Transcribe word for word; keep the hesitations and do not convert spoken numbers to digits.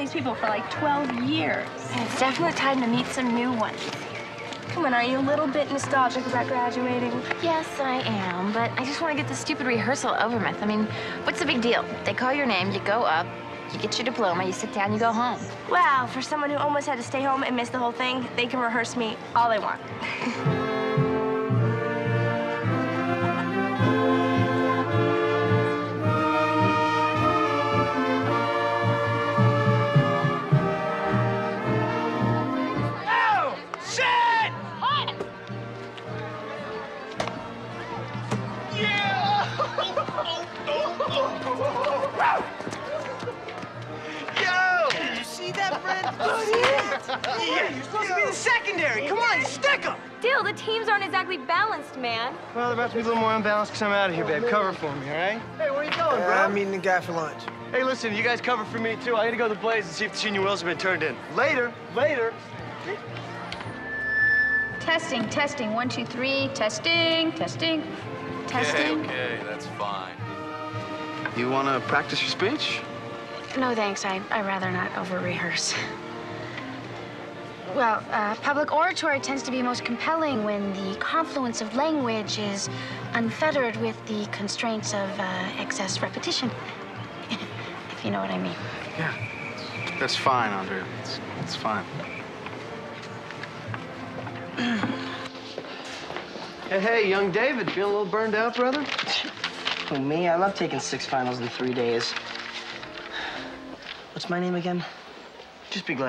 these people for like twelve years. And it's definitely time to meet some new ones. Come on, are you a little bit nostalgic about graduating? Yes, I am, but I just want to get the stupid rehearsal over with. I mean, what's the big deal? They call your name, you go up, you get your diploma, you sit down, you go home. Wow, for someone who almost had to stay home and miss the whole thing, they can rehearse me all they want. Yeah, you're supposed to be the secondary. Come on, stick 'em. Still, the teams aren't exactly balanced, man. Well, they're about to be a little more unbalanced because I'm out of here, babe. Cover for me, all right? Hey, where you going, bro? Uh, I'm meeting the guy for lunch. Hey, listen, you guys cover for me, too. I gotta go to the Blaze and see if the senior wheels have been turned in. Later, later. Testing, testing. One, two, three. Testing, testing, testing. Okay, okay, that's fine. You want to practice your speech? No, thanks. I, I'd rather not over-rehearse. Well, uh, public oratory tends to be most compelling when the confluence of language is unfettered with the constraints of uh, excess repetition. If you know what I mean. Yeah, that's fine, Andrea. It's, it's fine. Hey, hey, young David, feeling a little burned out, brother? Who, me? I love taking six finals in three days. What's my name again? Just be glad.